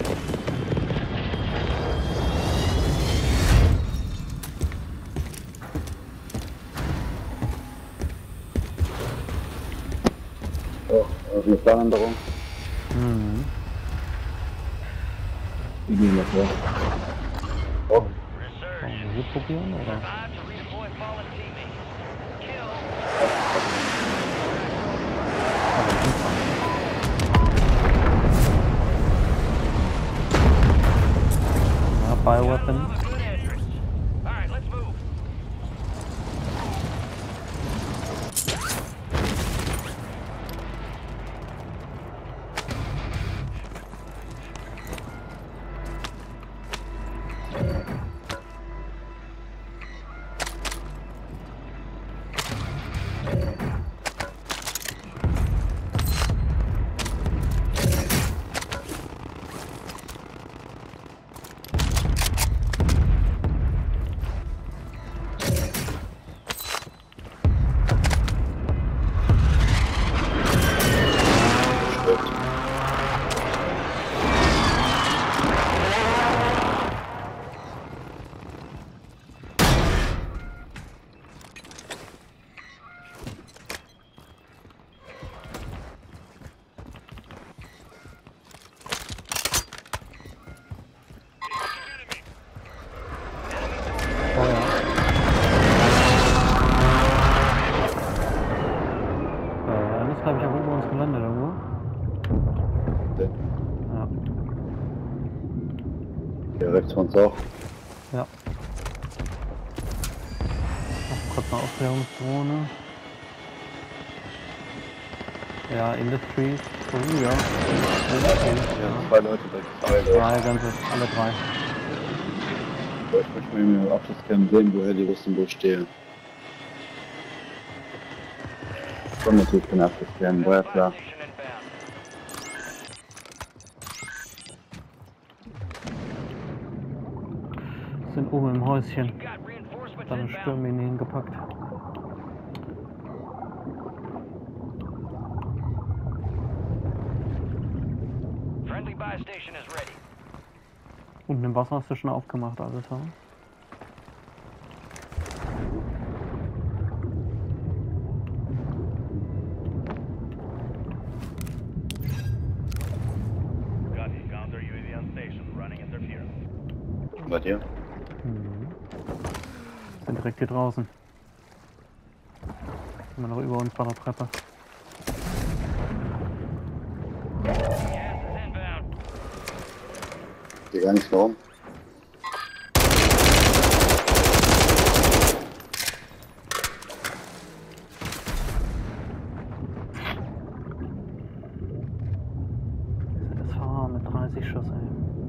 Oh, eine Planänderung. Mhm. Die gehen das ja. Oh, Wollen wir hier probieren, oder? Ja, Bioweapon. Oh ja. Einer ist, glaube ich, auch über uns gelandet irgendwo. der, Ja. der rechts von uns auch. Ja. Ach, kurz eine Aufklärungsdrohne. Ja, Industries. Oh ja. Ja, zwei Leute direkt. Drei, ganze, alle drei. Ich möchte mir im Abschlusscam sehen, woher die wussten, wo ich stehe. Schon natürlich kein Abschlusscam, war ja klar. Sind oben im Häuschen. Da eine Stürmine hingepackt. Unten im Wasser hast du schon aufgemacht alles, ja? Bei dir? Mhm. Sind direkt hier draußen. Immer noch über uns bei der Treppe. Geh gar nicht warum. SVH mit 30 Schuss, ey.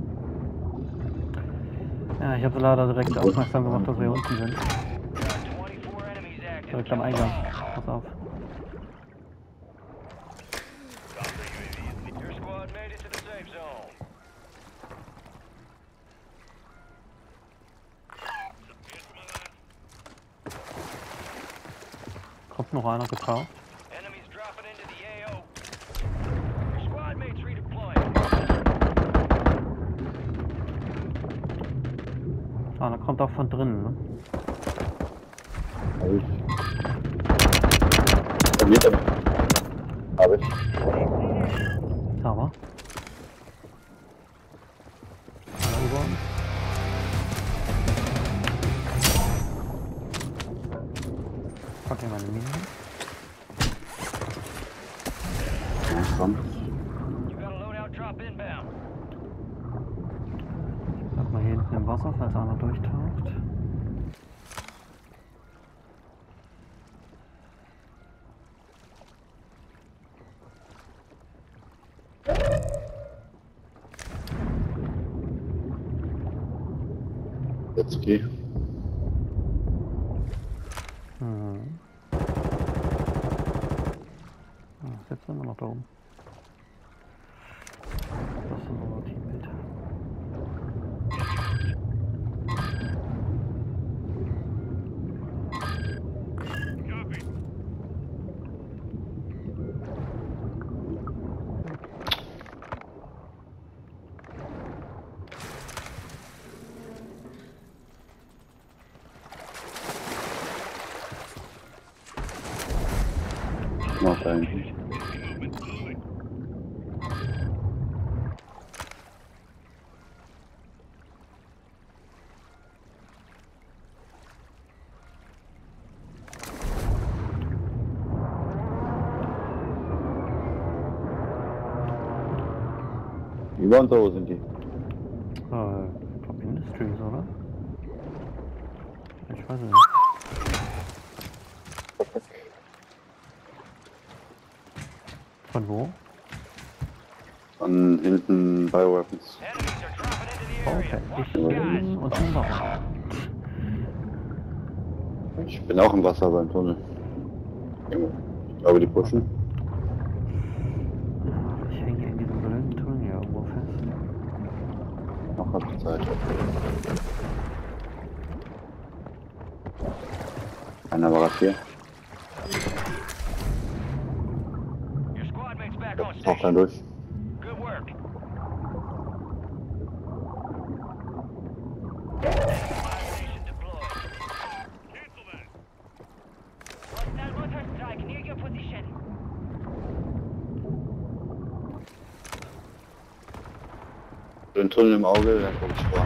Ja, ich habe leider direkt aufmerksam gemacht, dass wir hier unten sind. Direkt am Eingang. Pass auf. Kommt noch einer getaucht. Ah, da kommt auch von drinnen, ne? Hab ich. Bei mir dann. Hab ich. Sauber. Einer über uns. Pack hier meine Mine. Ja, komm. Bleib mal hier hinten im Wasser, falls einer durchtaucht. Jetzt geh. Mhm. Ah, ist jetzt immer noch da oben. Das ist unser Teammate. Da hinten. Über und so sind die. Ich glaube Industries, oder? Ich weiß nicht. Von wo? Von hinten Bioweapons. Okay, ich bin unter dem Wasser. Ich bin auch im Wasser beim Tunnel. Ich glaube, die pushen. Ich hänge in diesem blöden Tunnel hier irgendwo fest. Noch hat die Zeit. Einer war das hier. Auch dann durch. Den Tunnel im Auge, der kommt vor.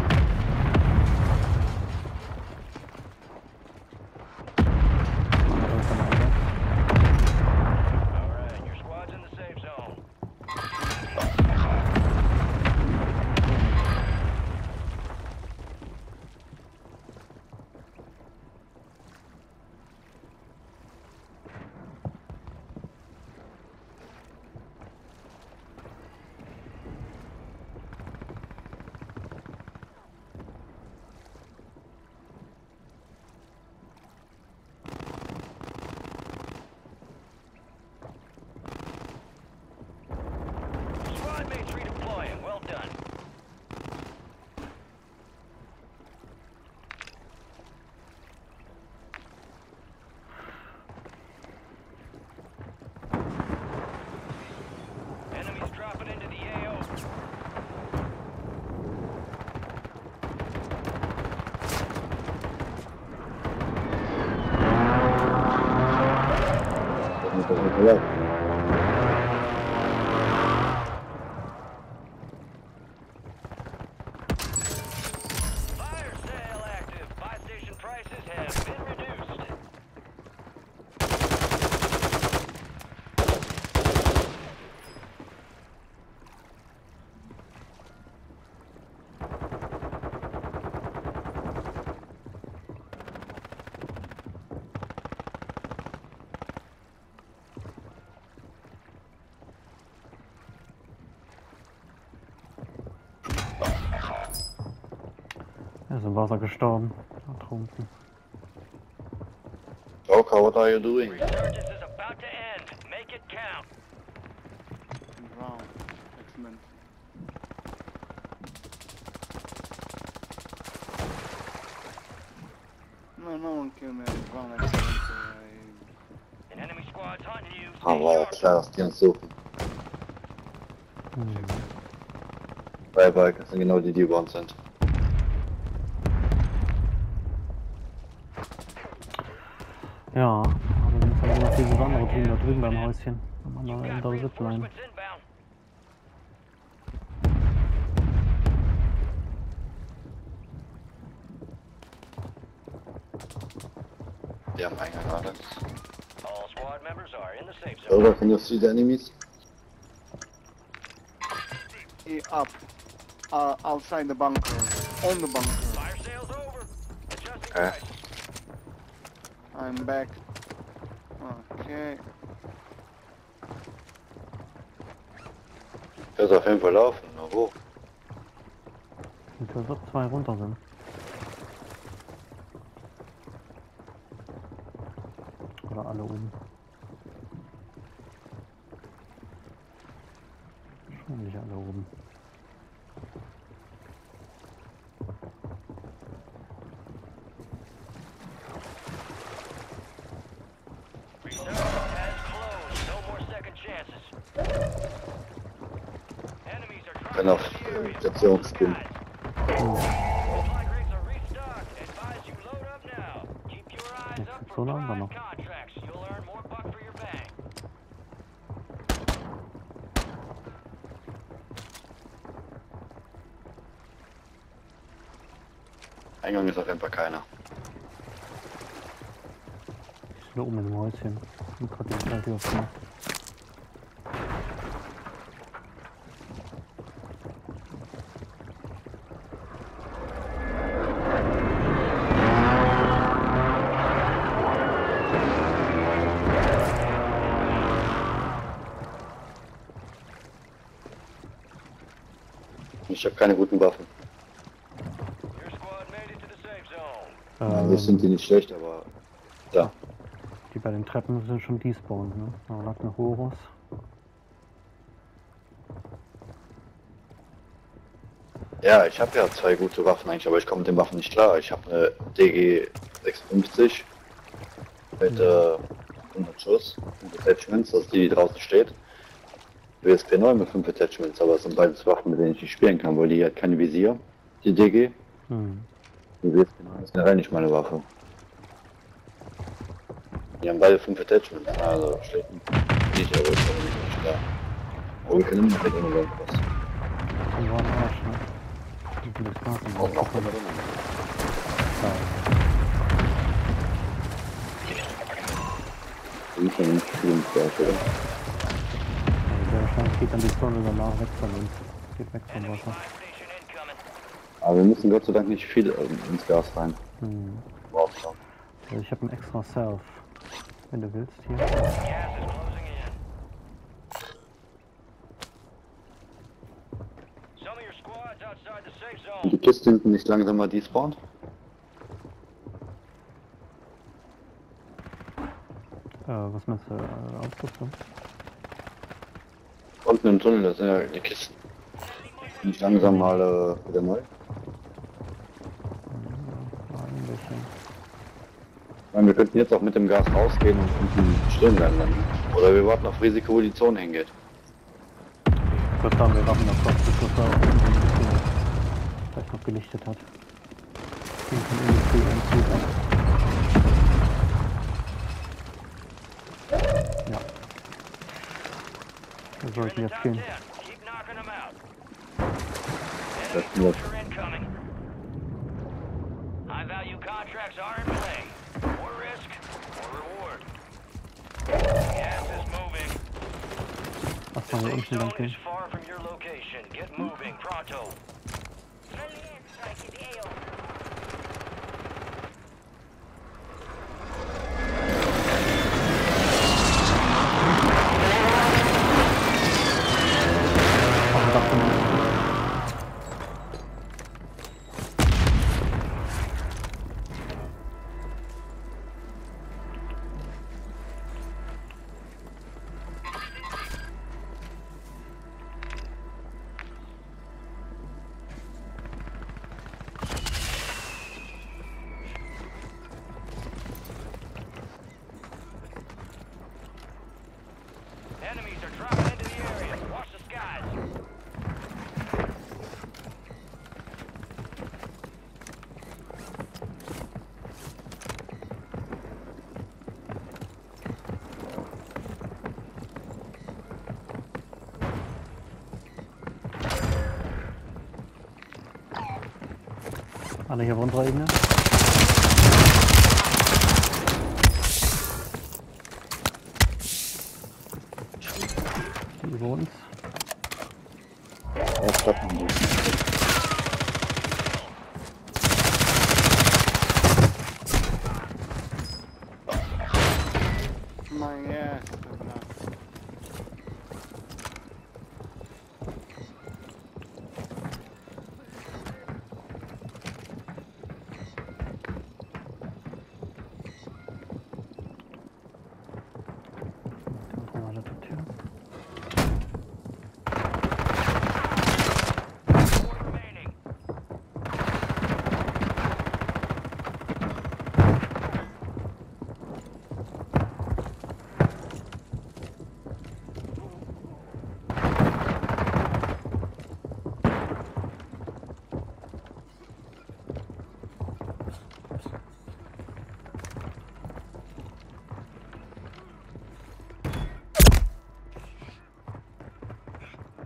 Ja. Er ist im Wasser gestorben. Ertrunken. Joker, what are you doing? Resurgence is about to end. Make it count. Wow, excellent. No one killed me. I drowned excellent. An enemy squad's hunting you. Ah, war ja klar, dass die uns suchen. Hm. Bike, das sind genau die, die über uns sind. Ja, aber dann ist halt noch dieses andere Team da drüben beim Häuschen. Am anderen Ende der Zipline. Reinforcements inbound. Die haben einen gerade. All squad members are in the safe zone. Joker, can you see the enemies? Up. Outside the bunker. On the bunker. Fire sales over. Adjusting Okay. price. I'm back. Okay. Ich muss auf jeden Fall laufen, na wo? Und dass auch zwei runter sind. Oder alle oben. Schon nicht alle oben. Resurgence has closed. No more second chances. Enemies are Dann dropping auf into the area. Station springen. Supply crates are restocked. Advise you load up now. Keep your eyes Jetzt up so for lange prime noch. contracts. You'll earn more buck for your bang. Eingang ist auf jeden Fall keiner. Ich bin oben im Häuschen. Und gerade die Seite aufgemacht. Ich habe keine guten Waffen. Your squad made it to the safe zone. Also sind die nicht schlecht, aber da. Die bei den Treppen sind schon despawned, ne? Da lag eine Horus. Ja, ich habe ja 2 gute Waffen eigentlich, aber ich komme mit den Waffen nicht klar. Ich habe eine DG 56 mit 100 Schuss, 5 Attachments, also die draußen steht. WSP 9 mit 5 Attachments, aber es sind beides Waffen, mit denen ich nicht spielen kann, weil die hat kein Visier, die DG. Die WSP 9 ist generell nicht meine Waffe. Die haben beide 5 Attachments, also schlecht nicht, aber ich komme nicht klar. Aber wir können immer mit ohne was. Das war ein Arsch, ne? Wie viele Straßen? Auch noch von der Die können nicht spielen, oder? Sehr wahrscheinlich geht dann die Sonne danach weg von uns. Geht weg vom Enemy Wasser. fire station incoming. Aber wir müssen Gott sei Dank nicht viel ins Gas rein. Wow, schon. Also ich habe einen extra Self. Wenn du willst, hier. Gas is closing in. Some of your squads outside the safe Und zone. die Kiste hinten nicht langsam mal despawnt? Was meinst du? Ausrüstung? Unten im Tunnel, das sind ja die Kisten. Nicht langsam mal wieder neu. Ja, irgendwelche. Ich meine, wir könnten jetzt auch mit dem Gas rausgehen und unten stehen bleiben dann. Oder wir warten auf Risiko, wo die Zone hingeht. Ich würde sagen, wir warten noch kurz, bis das da unten ein bisschen vielleicht noch gelichtet hat. Hinten Industrie entzieht ab. Ja. Wir You're in sollten the jetzt top gehen. 10. Keep knocking them out. Das Enemy wird. soldier incoming. High value contracts are in play. More risk, more reward. Gas is moving. Ach, The mal hier safe unten lang zone gehen. is far from your location. Get moving, pronto. Friendly airstrike in the AO. Auf dem Dach von unten. Enemies are dropping into the area. Watch the skies. Alle hier runter Ebene. Die über uns. Ja, stoppen die. My ass. Dann kommen wir alle zur Tür. Four remaining.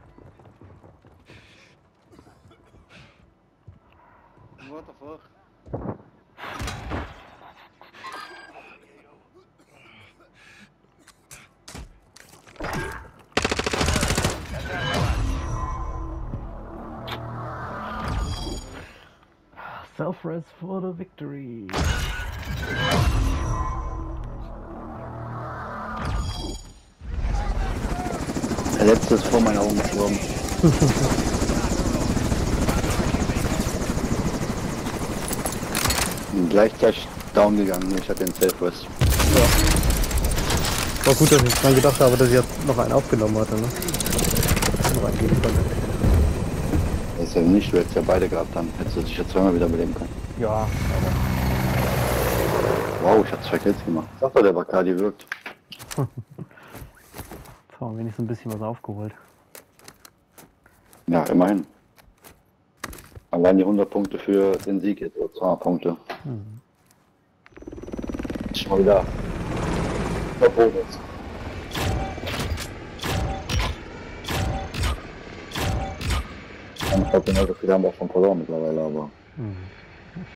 What the fuck? Self-res for the victory. Der letzte ist vor meinen Augen gestorben. Bin gleichzeitig down gegangen, ich hatte den Self-Rest. War gut, dass ich dran gedacht habe, dass ich jetzt noch einen aufgenommen hatte, ne? Noch einen geben konnte. Das ist ja nicht, du hättest ja beide gehabt, dann hättest du dich ja zweimal wieder beleben können. Ja, Wow, ich hab 2 Kills gemacht. Sag doch, der Bacardi wirkt. Jetzt haben wir wenigstens ein bisschen was aufgeholt. Ja, immerhin. Allein die 100 Punkte für den Sieg jetzt, oder 200 Punkte. Ist schon mal wieder verboten. Ich glaube, genauso viele haben wir auch schon verloren mittlerweile, aber...